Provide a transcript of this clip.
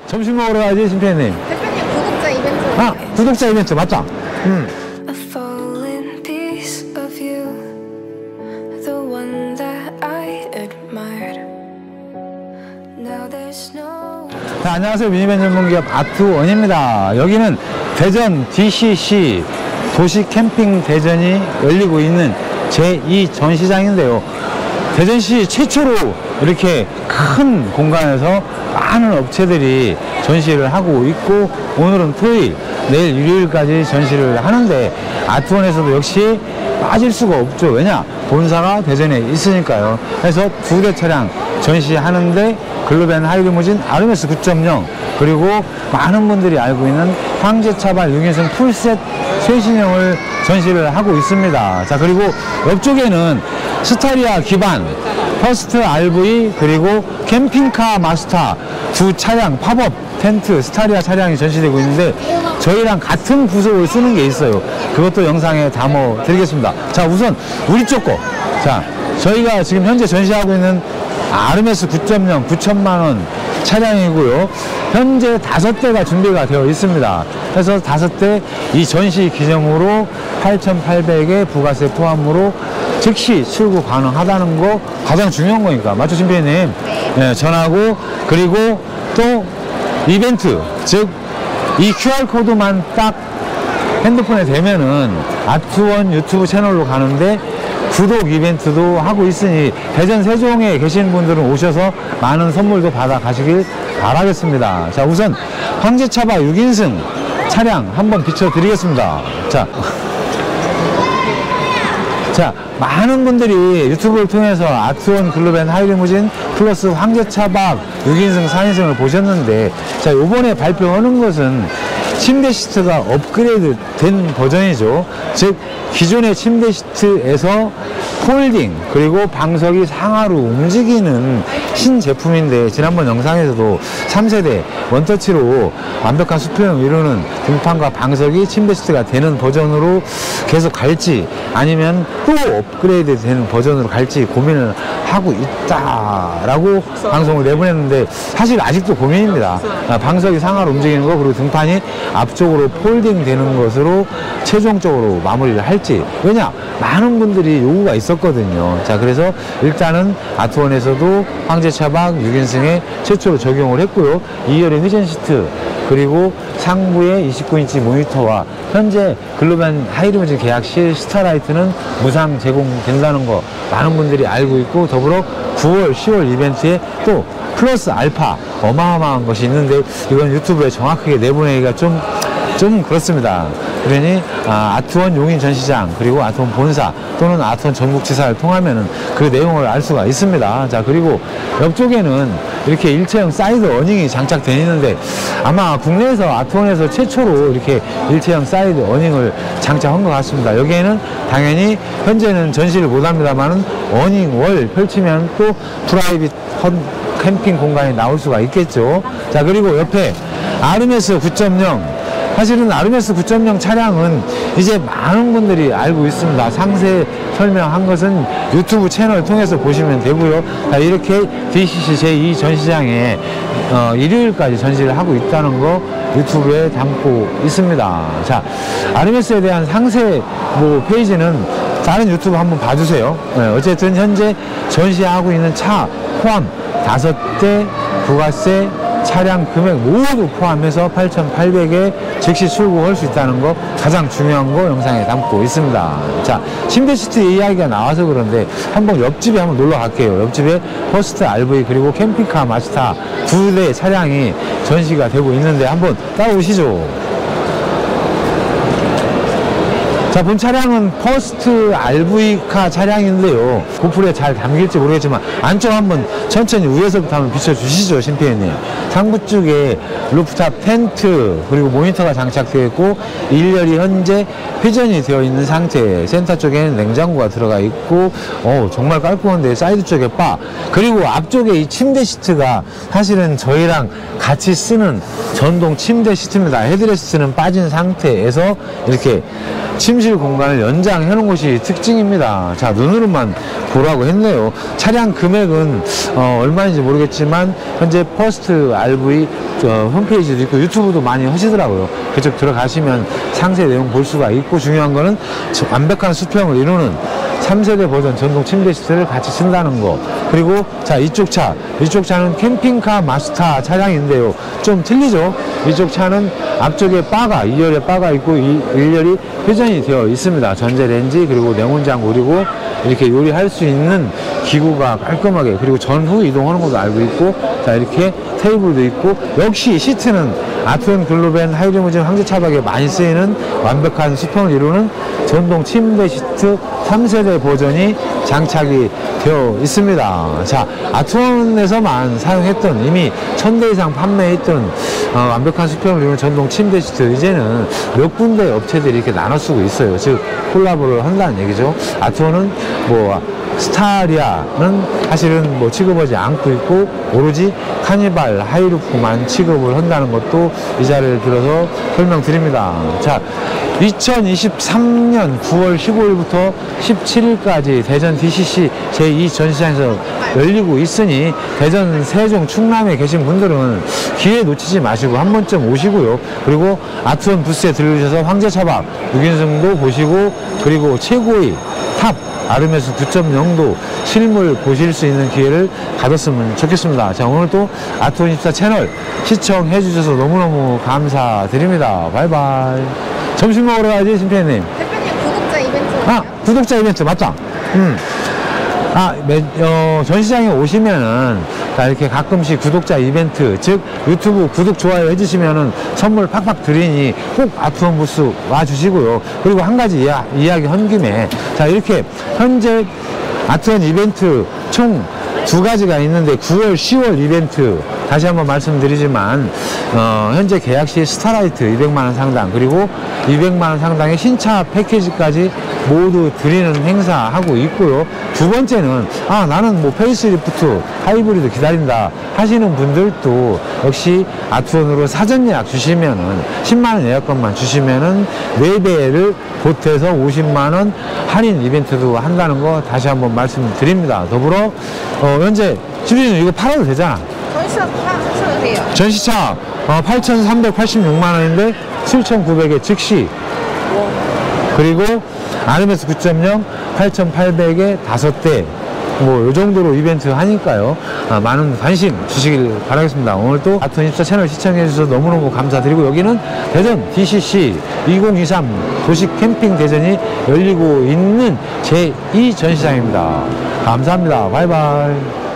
점심 먹으러 가야지, 심피디님. 대표님 구독자 이벤트. 아, 구독자 이벤트 맞죠? A falling piece of you, the one that I admired. Now there's no. 자, 안녕하세요. 미니밴 전문기업 아트원입니다. 여기는 대전 DCC 도시 캠핑 대전이 열리고 있는 제2 전시장인데요. 대전시 최초로 이렇게 큰 공간에서 많은 업체들이 전시를 하고 있고, 오늘은 토요일, 내일 일요일까지 전시를 하는데 아트원에서도 역시 빠질 수가 없죠. 왜냐? 본사가 대전에 있으니까요. 그래서 두 대 차량 전시하는데 글로벤 하이리무진 RMS 9.0, 그리고 많은 분들이 알고 있는 황제차발 6인승 풀셋 최신형을 전시를 하고 있습니다. 자, 그리고 옆쪽에는 스타리아 기반 퍼스트 RV 그리고 캠핑카 마스터 두 차량 팝업 텐트 스타리아 차량이 전시되고 있는데, 저희랑 같은 부속을 쓰는 게 있어요. 그것도 영상에 담아 드리겠습니다. 자, 우선 우리 쪽 거. 자, 저희가 지금 현재 전시하고 있는 RMS 9.0 9,000만원 차량이고요. 현재 5대가 준비가 되어 있습니다. 그래서 5대 이 전시 기념으로 8,800에 부가세 포함으로 즉시 출고 가능하다는 거 가장 중요한 거니까. 맞죠, 심피디님? 네, 전하고, 그리고 또 이벤트, 즉 이 QR코드만 딱 핸드폰에 대면은 아트원 유튜브 채널로 가는데 구독 이벤트도 하고 있으니 대전 세종에 계신 분들은 오셔서 많은 선물도 받아 가시길 바라겠습니다. 자, 우선 황제차박 6인승 차량 한번 비춰드리겠습니다. 자, 많은 분들이 유튜브를 통해서 아트원 글로벤 하이리무진 플러스 황제차박 6인승 4인승을 보셨는데, 자, 요번에 발표하는 것은 침대 시트가 업그레이드 된 버전이죠. 즉 기존의 침대 시트에서 폴딩 그리고 방석이 상하로 움직이는 신제품인데, 지난번 영상에서도 3세대 원터치로 완벽한 수평을 이루는 등판과 방석이 침대 시트가 되는 버전으로 계속 갈지, 아니면 또 업그레이드 되는 버전으로 갈지 고민을 하고 있다라고 방송을 내보냈는데, 사실 아직도 고민입니다. 방석이 상하로 움직이는 거, 그리고 등판이 앞쪽으로 폴딩 되는 것으로 최종적으로 마무리를 할지. 왜냐? 많은 분들이 요구가 있었거든요. 자, 그래서 일단은 아트원에서도 황제차박 6인승에 최초로 적용을 했고요. 2열의 회전 시트, 그리고 상부에 29인치 모니터와 현재 글로벤 하이리무진 계약 시 스타라이트는 무상 제공된다는 거 많은 분들이 알고 있고, 더불어 9월, 10월 이벤트에 또 플러스 알파 어마어마한 것이 있는데, 이건 유튜브에 정확하게 내보내기가 좀 그렇습니다. 그러니 아트원 용인 전시장, 그리고 아트원 본사 또는 아트원 전국지사를 통하면은 그 내용을 알 수가 있습니다. 자, 그리고 옆쪽에는 이렇게 일체형 사이드 어닝이 장착되어 있는데, 아마 국내에서 아트원에서 최초로 이렇게 일체형 사이드 어닝을 장착한 것 같습니다. 여기에는 당연히 현재는 전시를 못합니다만은 어닝 월 펼치면 또 프라이빗 캠핑 공간이 나올 수가 있겠죠. 자, 그리고 옆에 RMS 9.0, 사실은 RMS 9.0 차량은 이제 많은 분들이 알고 있습니다. 상세 설명한 것은 유튜브 채널 통해서 보시면 되고요. 자, 이렇게 DCC 제2 전시장에 일요일까지 전시를 하고 있다는 거 유튜브에 담고 있습니다. 자, RMS에 대한 상세 페이지는 다른 유튜브 한번 봐주세요. 네, 어쨌든 현재 전시하고 있는 차 포함 5대 부가세 차량 금액 모두 포함해서 8,800에 즉시 출고할 수 있다는 거 가장 중요한 거 영상에 담고 있습니다. 자, 침대 시트 이야기가 나와서 그런데 한번 옆집에 한번 놀러 갈게요. 옆집에 퍼스트 RV 그리고 캠핑카 마스터 두 대 차량이 전시가 되고 있는데 한번 따라오시죠. 자, 본 차량은 퍼스트 RV카 차량인데요. 고프로에 잘 담길지 모르겠지만 안쪽 한번 천천히 위에서부터 한번 비춰주시죠, 심피디님. 상부 쪽에 루프탑 텐트 그리고 모니터가 장착되어 있고, 1열이 현재 회전이 되어 있는 상태. 센터 쪽에는 냉장고가 들어가 있고, 정말 깔끔한데 사이드 쪽에 바, 그리고 앞쪽에 이 침대 시트가 사실은 저희랑 같이 쓰는 전동 침대 시트입니다. 헤드레스트는 빠진 상태에서 이렇게 침실 공간을 연장해 놓은 것이 특징입니다. 자, 눈으로만 보라고 했네요. 차량 금액은 얼마인지 모르겠지만 현재 퍼스트 RV 홈페이지도 있고 유튜브도 많이 하시더라고요. 그쪽 들어가시면 상세 내용 볼 수가 있고, 중요한 거는 완벽한 수평을 이루는 3세대 버전 전동 침대 시트를 같이 쓴다는 거. 그리고 자, 이쪽 차는 캠핑카 마스터 차량인데요, 좀 틀리죠. 이쪽 차는 앞쪽에 바가 2열에 바가 있고 1열이 회전이 되어 있습니다. 전자레인지 그리고 냉온장 그리고 이렇게 요리할 수 있는 기구가 깔끔하게, 그리고 전후 이동하는 것도 알고 있고, 자, 이렇게 테이블도 있고, 역시 시트는 아트원 글로벤 하이리무진 황제차박에 많이 쓰이는 완벽한 수평을 이루는 전동 침대 시트 3세대 버전이 장착이 되어 있습니다. 자, 아트원에서만 사용했던, 이미 1000대 이상 판매했던 완벽한 수평을 이루는 전동 침대 시트, 이제는 몇 군데 업체들이 이렇게 나눠 쓰고 있어요. 즉 콜라보를 한다는 얘기죠. 아트원은 뭐 스타리아는 사실은 뭐 취급하지 않고 있고, 오로지 카니발 하이루프만 취급을 한다는 것도 이 자리를 들어서 설명드립니다. 자, 2023년 9월 15일부터 17일까지 대전 DCC 제2 전시장에서 열리고 있으니, 대전, 세종, 충남에 계신 분들은 기회 놓치지 마시고 한 번쯤 오시고요. 그리고 아트원 부스에 들르셔서 황제차박 6인승도 보시고, 그리고 최고의 탑 아르메스 9.0도 실물 보실 수 있는 기회를 가졌으면 좋겠습니다. 자, 오늘도 아트원24 채널 시청해 주셔서 너무너무 감사드립니다. 바이바이. 점심 먹으러 가야지, 심표님. 대표님 구독자 이벤트. 아, 구독자 이벤트 맞다. 전시장에 오시면은 자, 이렇게 가끔씩 구독자 이벤트, 즉 유튜브 구독, 좋아요 해주시면은 선물 팍팍 드리니 꼭 아트원 부스 와주시고요. 그리고 한 가지 이야기 한 김에, 자, 이렇게 현재 아트원 이벤트 총 2가지가 있는데, 9월, 10월 이벤트 다시 한번 말씀드리지만, 현재 계약 시 스타라이트 200만원 상당, 그리고 200만원 상당의 신차 패키지까지 모두 드리는 행사하고 있고요. 두 번째는, 나는 뭐 페이스리프트, 하이브리드 기다린다 하시는 분들도 역시 아트원으로 사전 예약 주시면은 10만원 예약권만 주시면은 4배를 보태서 50만원 할인 이벤트도 한다는 거 다시 한번 말씀드립니다. 더불어 현재 주리는 이거 팔아도 되잖아. 전시차 하셔도 돼요. 전시차 8,386만원인데 7,900에 즉시, 그리고 아르메스 9.0 8,800에 5대, 뭐 이 정도로 이벤트 하니까요. 많은 관심 주시길 바라겠습니다. 오늘 또 아트원24 채널 시청해 주셔서 너무너무 감사드리고, 여기는 대전 DCC 2023 도시 캠핑 대전이 열리고 있는 제2 전시장입니다. 감사합니다. 바이바이.